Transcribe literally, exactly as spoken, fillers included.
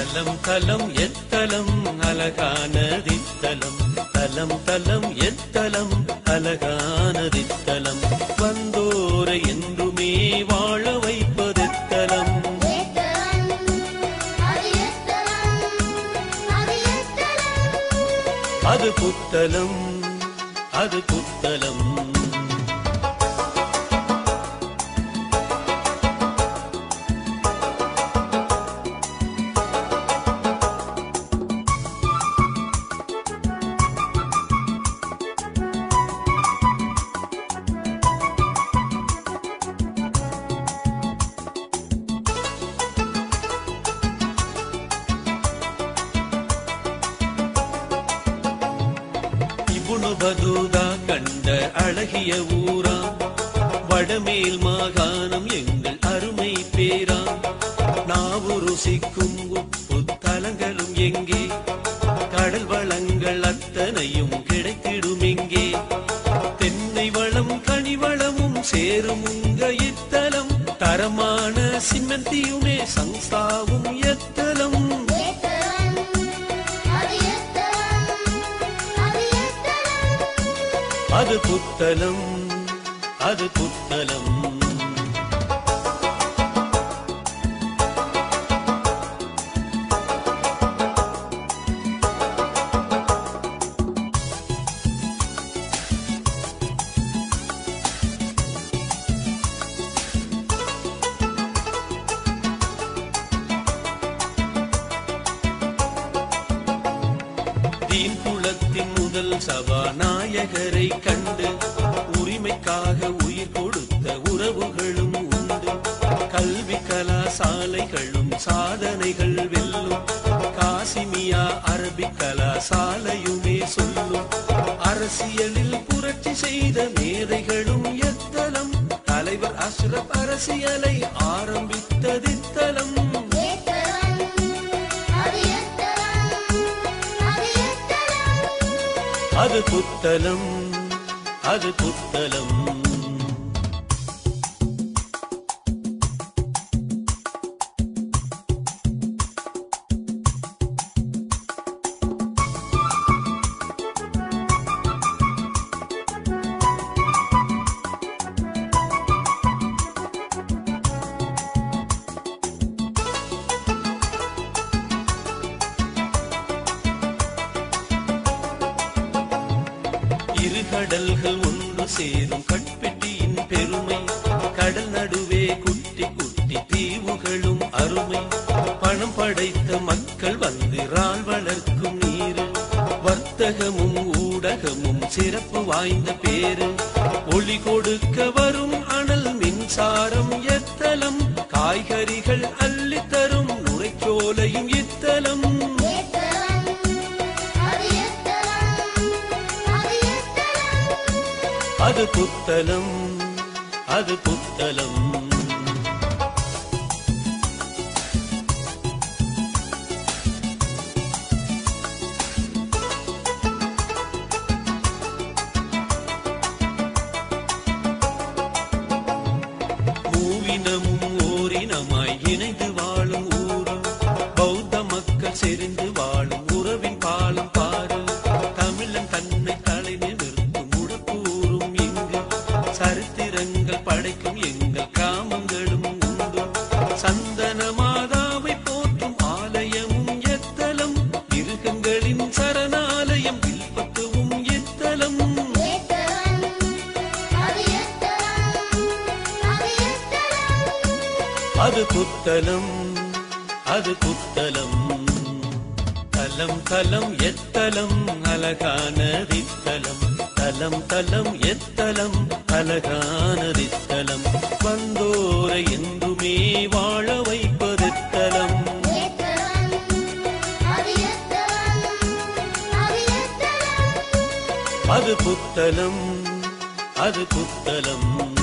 தலம் தலம் எத்தலம் அழகானதித்தலம் தலம் தலம் எத்தலம் அழகானதித்தலம் வந்தோரை என்றுமே வாழ வைப்பதெத்தலம் அது புத்தலம் அது புத்தலம் பதுதா கண்ட அழகிய ஊரா வடமேல் மாகாணம் எங்கள் அருமை பேரா நாவு ருசிக்கும் உப்பு தலங்களும் எங்கே கடல் வளங்கள் அத்தனையும் கிடைத்திடும் எங்கே தென்னை வளம் கனிவளமும் சேரும் உங்க இத்தலம் தரமான சிமெந்தியுமே சங்சாவும் எத்தலம் அது புத்தலம் அது புத்தலம் தீன்குளத்தின் முதல் சபாநாயகரை கண்டு உரிமைக்காக உயிர் கொடுத்த உறவுகளும் உண்டு கல்வி கலாசாலைகளும் சாதனைகள் வெல்லும் காசிமியா அரபிக் கலாசாலையுமே சொல்லும் அரசியலில் புரட்சி செய்த மேதைகளும் எத்தலம் தலைவர் அஷ்ரப் அரசியலை ஆரம்பித்ததித்தலம் அது புத்தலம் அது புத்தலம் இரு கடல்கள் ஒன்று சேரும் கட்பெட்டியின் பெருமை கடல் நடுவே குட்டி குட்டி தீவுகளும் அருமை பணம் படைத்த மக்கள் வந்து ரால் வளர்க்கும் நீரு வர்த்தகமும் ஊடகமும் சிறப்பு வாய்ந்த பேரு ஒளி கொடுக்க வரும் அனல் மின்சாரம் எத்தலம் காய்கறிகள் அள்ளி தரும் நுரைச்சோலையும் இத்தலம் அது புத்தலம் அது புத்தலம் மூவினமும் ஓரினமாய் இணைந்து வாழும் ஊரு பௌத்த மக்கள் செறிந்து வாழும் உறவின் பாலம் பாரு தமிழன் தன்னை தலை நிமிர்த்தும் உடக்கூறும் இங்கு சரித்திரங்கள் படைக்கும் எங்கள் கிராமங்களும் உண்டு சந்தன மாதாவை போற்றும் ஆலயமும் எத்தலம் மிருகங்களின் சரணாலயம் வில்பத்துவும் எத்தலம் அது புத்தலம் அது புத்தலம் தலம் தலம் எத்தலம் அழகானதித்தலம் தலம் தலம் எத்தலம் அழகானதித்தலம் வந்தோரை என்றுமே வாழ வைப்பதெத்தலம் அது புத்தலம் அது புத்தலம்